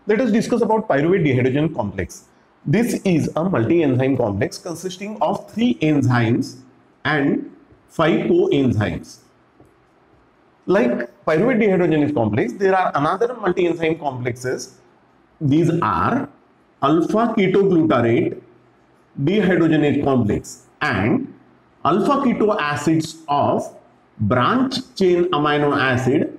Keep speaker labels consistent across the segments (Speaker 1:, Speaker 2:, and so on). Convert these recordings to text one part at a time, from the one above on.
Speaker 1: let us discuss about pyruvate dihydrogen complex. This is a multi-enzyme complex consisting of 3 enzymes and 5 coenzymes. Like pyruvate dehydrogenase complex, there are another multi-enzyme complexes. These are alpha ketoglutarate dehydrogenase complex and alpha keto acids of branch chain amino acid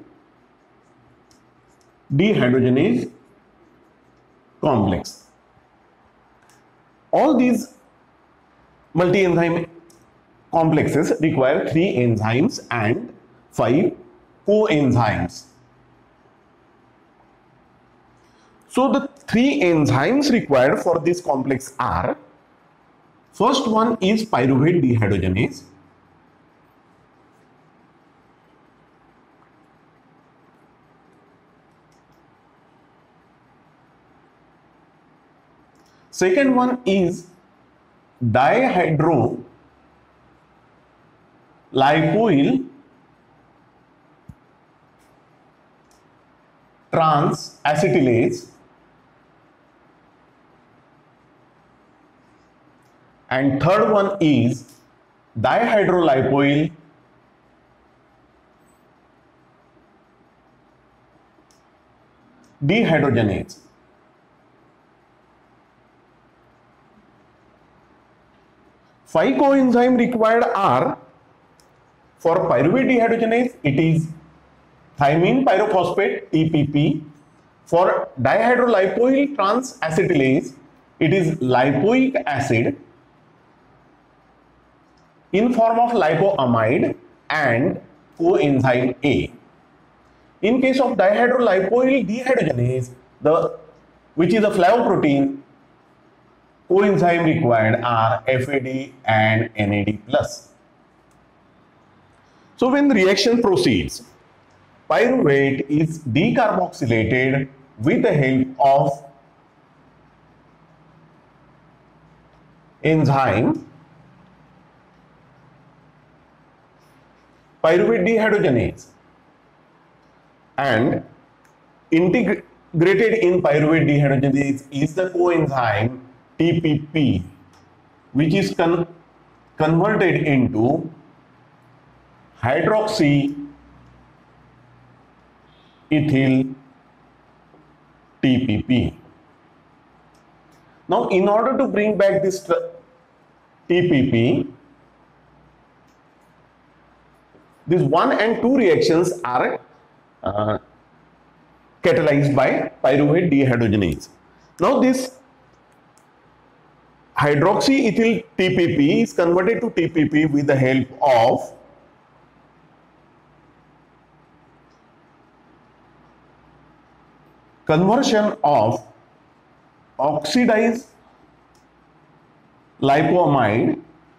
Speaker 1: dehydrogenase complex. All these multi-enzyme complexes require 3 enzymes and 5 coenzymes. So the 3 enzymes required for this complex are: first one is pyruvate dehydrogenase. Second one is dihydrolipoyl transacetylase, and third one is dihydrolipoyl dehydrogenase. Five coenzyme required are: for pyruvate dehydrogenase, it is thymine pyrophosphate TPP. For dihydrolipoyl transacetylase, it is lipoic acid in form of lipoamide and coenzyme A. In case of dihydrolipoyl dehydrogenase, which is a flavoprotein, coenzyme required are FAD and NAD+. So when the reaction proceeds, pyruvate is decarboxylated with the help of enzyme pyruvate dehydrogenase, and integrated in pyruvate dehydrogenase is the coenzyme TPP, which is converted into hydroxyethyl TPP. Now, in order to bring back this TPP, these 1 and 2 reactions are catalyzed by pyruvate dehydrogenase. Now, this hydroxyethyl TPP is converted to TPP with the help of conversion of oxidized lipoamide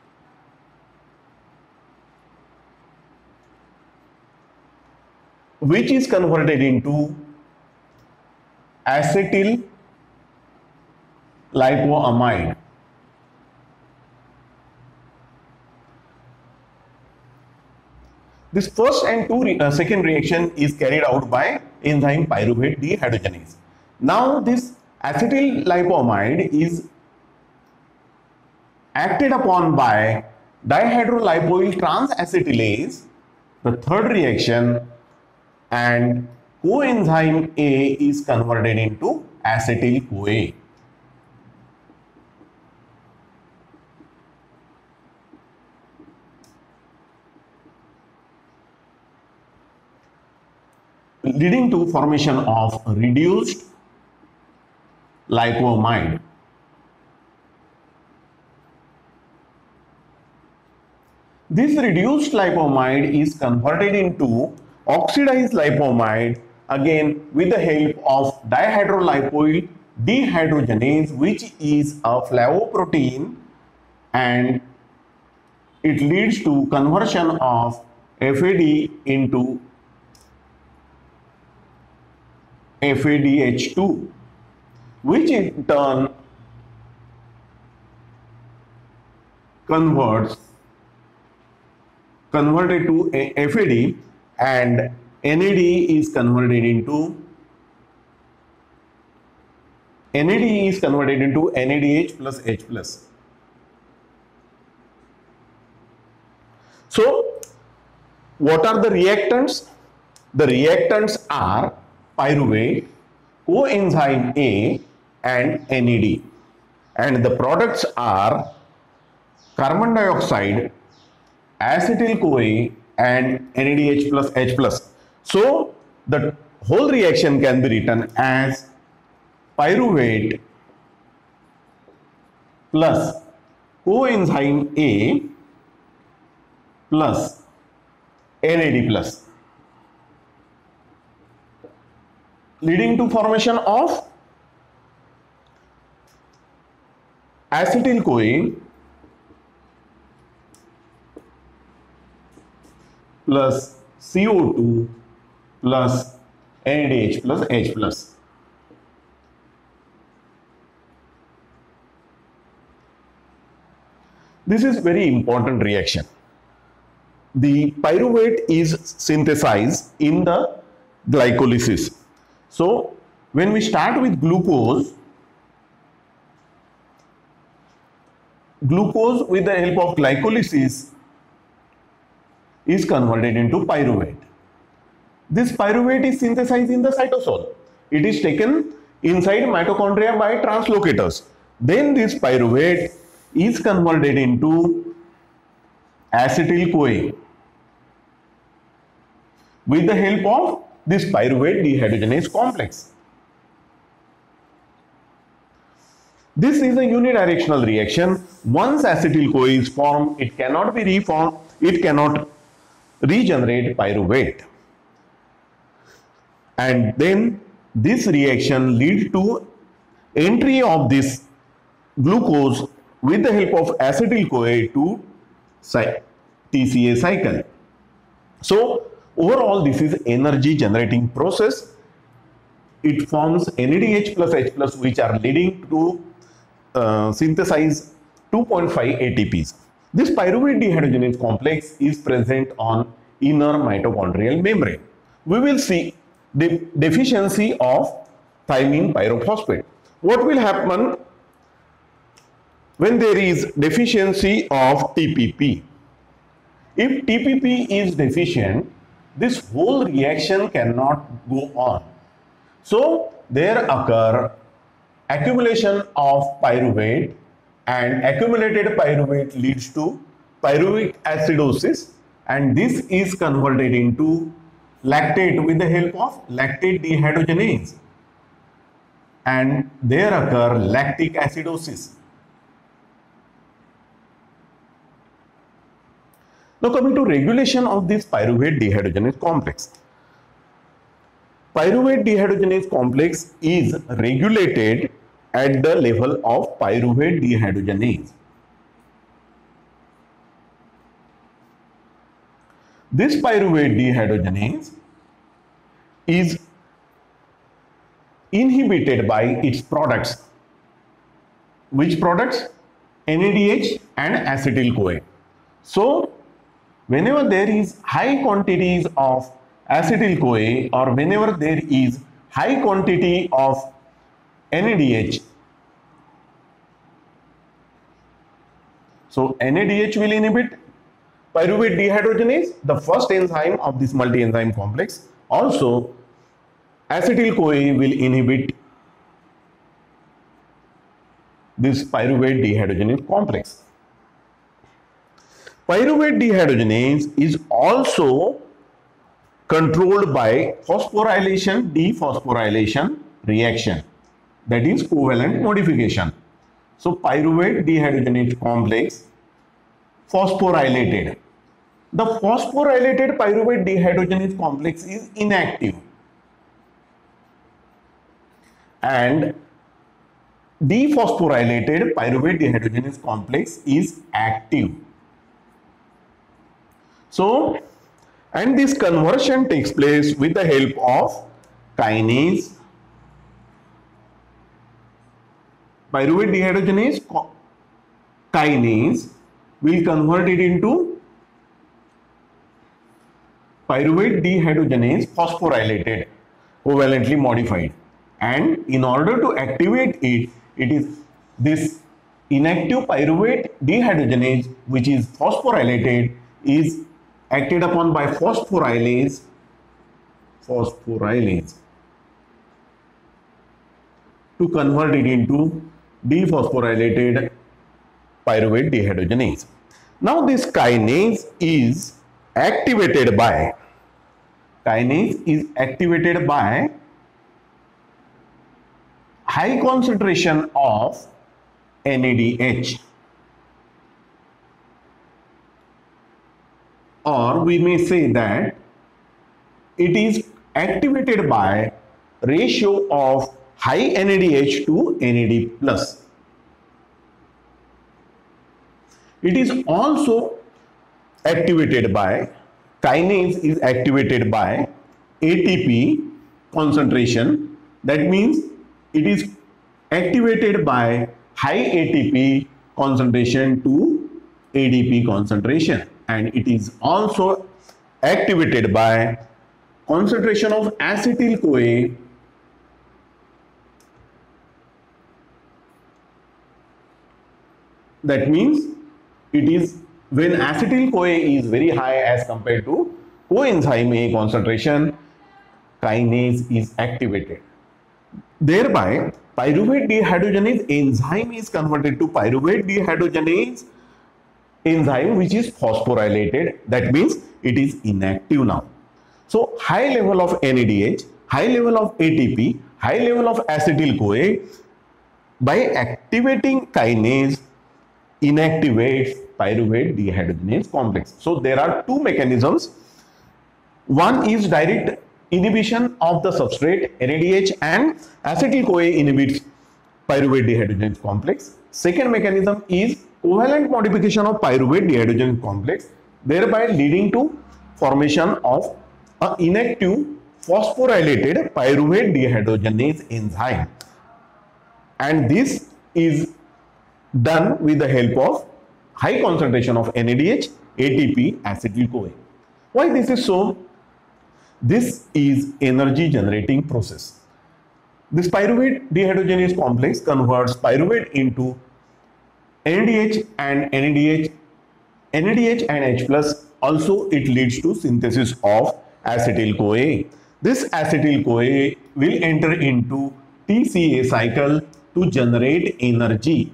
Speaker 1: which is converted into acetyl lipoamide. This first and second reaction is carried out by enzyme pyruvate dehydrogenase. Now this acetyl lipoamide is acted upon by dihydrolipoyl transacetylase, the third reaction, and coenzyme A is converted into acetyl-CoA. Leading to formation of reduced lipoamide. This reduced lipoamide is converted into oxidized lipoamide again with the help of dihydrolipoyl dehydrogenase, which is a flavoprotein, and it leads to conversion of FAD into FADH2, which in turn converted to FAD, and NAD is converted into NAD is converted into NADH plus H plus. So what are the reactants? The reactants are pyruvate, coenzyme A and NAD, and the products are carbon dioxide, acetyl-CoA and NADH plus H plus. So the whole reaction can be written as pyruvate plus coenzyme A plus NAD plus, leading to formation of acetyl-CoA plus CO2 plus NADH plus H plus. This is very important reaction. The pyruvate is synthesized in the glycolysis. So when we start with glucose with the help of glycolysis is converted into pyruvate. This pyruvate is synthesized in the cytosol. It is taken inside mitochondria by translocators. Then this pyruvate is converted into acetyl-CoA with the help of this pyruvate dehydrogenase complex. This is a unidirectional reaction. Once acetyl-CoA is formed, it cannot be reformed, it cannot regenerate pyruvate. And then this reaction leads to entry of this glucose with the help of acetyl-CoA to TCA cycle. So overall this is energy generating process. It forms NADH plus H plus, which are leading to synthesize 2.5 ATPs. This pyruvate dehydrogenase complex is present on inner mitochondrial membrane. We will see the deficiency of thymine pyrophosphate. What will happen when there is deficiency of TPP? If TPP is deficient, this whole reaction cannot go on. So there occur accumulation of pyruvate, and accumulated pyruvate leads to pyruvic acidosis, and this is converted into lactate with the help of lactate dehydrogenase, and there occur lactic acidosis. Now coming to regulation of this pyruvate dehydrogenase complex. Pyruvate dehydrogenase complex is regulated at the level of pyruvate dehydrogenase. This pyruvate dehydrogenase is inhibited by its products. Which products? NADH and acetyl-CoA. So whenever there is high quantities of acetyl-CoA or whenever there is high quantity of NADH, so NADH will inhibit pyruvate dehydrogenase, the first enzyme of this multi-enzyme complex. Also acetyl-CoA will inhibit this pyruvate dehydrogenase complex. Pyruvate dehydrogenase is also controlled by phosphorylation dephosphorylation reaction, that is covalent modification. So pyruvate dehydrogenase complex phosphorylated. The phosphorylated pyruvate dehydrogenase complex is inactive, and dephosphorylated pyruvate dehydrogenase complex is active. So, and this conversion takes place with the help of kinase. Pyruvate dehydrogenase kinase will convert it into pyruvate dehydrogenase phosphorylated, covalently modified, and in order to activate it, it is this inactive pyruvate dehydrogenase, which is phosphorylated, is acted upon by phosphorylase to convert it into dephosphorylated pyruvate dehydrogenase. Now this kinase is activated by high concentration of NADH, or we may say that it is activated by ratio of high NADH to NAD plus. It is also activated by, kinase is activated by ATP concentration. That means it is activated by high ATP concentration to ADP concentration, and it is also activated by concentration of acetyl-CoA that means it is when acetyl-CoA is very high as compared to coenzyme A concentration, kinase is activated. Thereby, pyruvate dehydrogenase enzyme is converted to pyruvate dehydrogenase enzyme, which is phosphorylated. That means it is inactive now. So, high level of NADH, high level of ATP, high level of acetyl-CoA, by activating kinase, inactivates pyruvate dehydrogenase complex. So, there are two mechanisms. One is direct inhibition of the substrate NADH, and acetyl-CoA inhibits pyruvate dehydrogenase complex. Second mechanism is covalent modification of pyruvate dehydrogenase complex, thereby leading to formation of an inactive phosphorylated pyruvate dehydrogenase enzyme, and this is done with the help of high concentration of NADH, ATP, acetyl-CoA. Why this is so? This is energy generating process. This pyruvate dehydrogenase complex converts pyruvate into NADH and NADH and H+. Also, it leads to synthesis of acetyl-CoA. This acetyl-CoA will enter into TCA cycle to generate energy.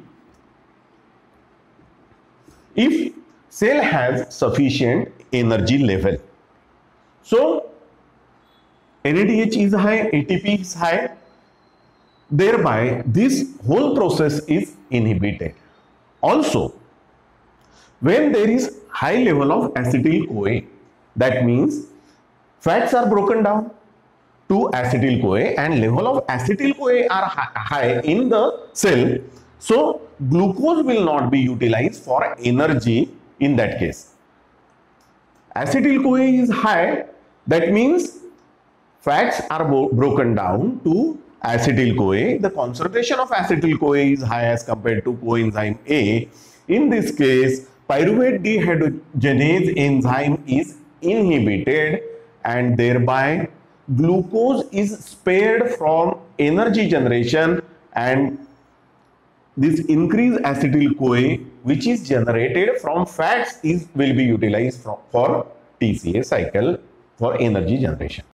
Speaker 1: If cell has sufficient energy level, so NADH is high, ATP is high, thereby this whole process is inhibited. Also, when there is high level of acetyl-CoA, that means fats are broken down to acetyl-CoA and level of acetyl-CoA are high in the cell, so glucose will not be utilized for energy in that case. Acetyl-CoA is high, that means fats are broken down to acetyl-CoA. The concentration of acetyl-CoA is high as compared to coenzyme A. In this case, pyruvate dehydrogenase enzyme is inhibited, and thereby glucose is spared from energy generation, and this increased acetyl-CoA which is generated from fats will be utilized for TCA cycle for energy generation.